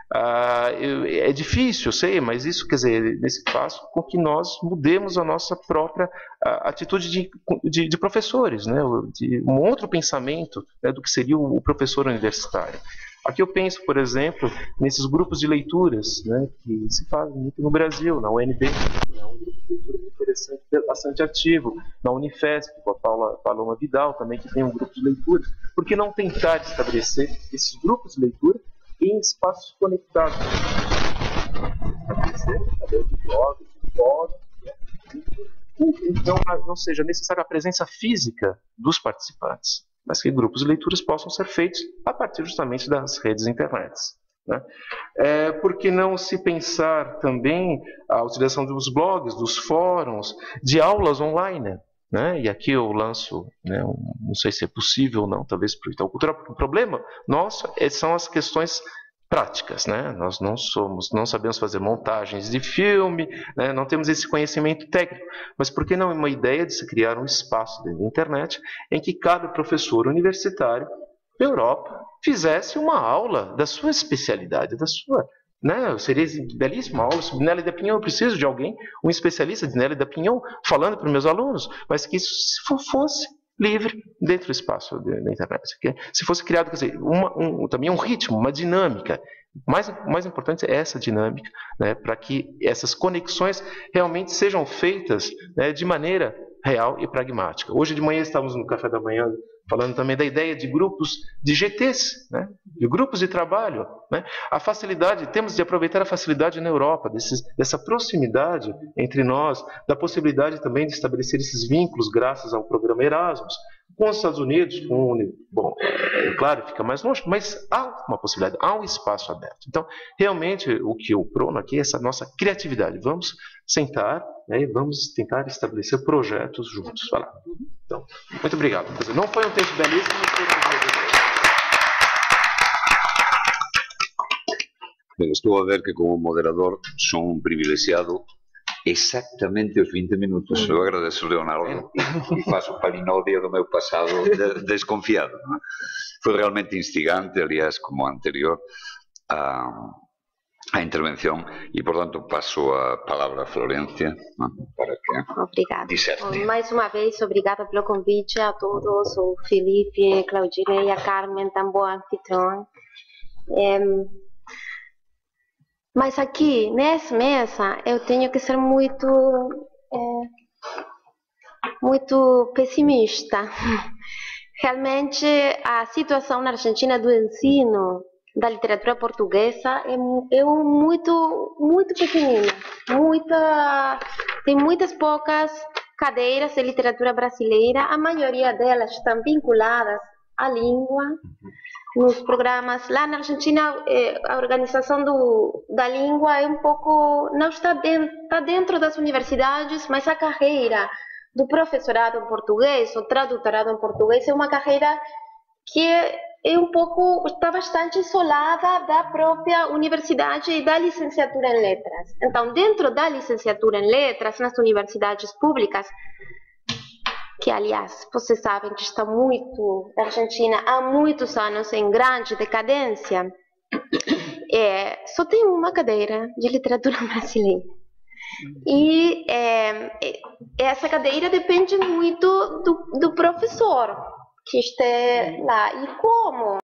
É difícil, eu sei, mas isso, quer dizer, nesse passo com que nós mudemos a nossa própria atitude de professores, né, de um outro pensamento, né, do que seria o professor universitário. Aqui eu penso, por exemplo, nesses grupos de leituras, né, que se fazem muito no Brasil, na UNB, é um grupo de leitura muito interessante, bastante ativo, na Unifesp, com a Paloma Vidal também, que tem um grupo de leitura. Por que não tentar estabelecer esses grupos de leitura em espaços conectados? Através de blogs, de fóruns, então não seja necessária a presença física dos participantes, mas que grupos de leituras possam ser feitos a partir justamente das redes internet, né? Por que não se pensar também a utilização dos blogs, dos fóruns, de aulas online, né? E aqui eu lanço, né, não sei se é possível ou não, talvez para o Itaú Cultural, porque o problema nosso são as questões práticas, né? Nós não sabemos fazer montagens de filme, né? Não temos esse conhecimento técnico, mas por que não uma ideia de se criar um espaço dentro da internet em que cada professor universitário da Europa fizesse uma aula da sua especialidade, né? Seria belíssima aula sobre Nélida Pinhon. Eu preciso de alguém, um especialista de Nélida Pinhon, falando para os meus alunos, mas que isso fosse livre dentro do espaço da internet. Se fosse criado, quer dizer, também um ritmo, uma dinâmica. Mais importante é essa dinâmica, né, para que essas conexões realmente sejam feitas, né, de maneira real e pragmática. Hoje de manhã estávamos no café da manhã falando também da ideia de grupos de GTs, né, de grupos de trabalho, né. A facilidade, temos de aproveitar a facilidade na Europa, dessa proximidade entre nós, da possibilidade também de estabelecer esses vínculos graças ao programa Erasmus, com os Estados Unidos, bom, claro, fica mais longe, mas há uma possibilidade, há um espaço aberto. Então, realmente, o que eu prono aqui é essa nossa criatividade. Vamos sentar, né, e vamos tentar estabelecer projetos juntos. Vai lá. Então, muito obrigado. Quer dizer, não foi um texto belíssimo, mas foi Bem, estou a ver que como moderador sou um privilegiado exatamente os 20 minutos. Eu agradeço, Leonardo, e faço palinódia do meu passado desconfiado, não é? Foi realmente instigante, aliás, como o anterior, a intervenção e, portanto, passo a palavra a Florência para que Obrigada. disserte. Mais uma vez, obrigada pelo convite a todos, o Felipe, a Claudine e a Carmen, tão bom anfitrião. Mas aqui, nessa mesa, eu tenho que ser muito pessimista. Realmente, a situação na Argentina do ensino da literatura portuguesa é muito pequenina. Tem muitas poucas cadeiras de literatura brasileira, a maioria delas estão vinculadas à língua. Nos programas lá na Argentina, a organização da língua é não está dentro das universidades, mas a carreira do professorado em português, ou tradutorado em português, é uma carreira que está bastante isolada da própria universidade e da licenciatura em letras. Então, dentro da licenciatura em letras, nas universidades públicas, que, aliás, vocês sabem que está a Argentina há muitos anos em grande decadência, só tem uma cadeira de literatura brasileira. E essa cadeira depende muito do professor que esteja lá. E como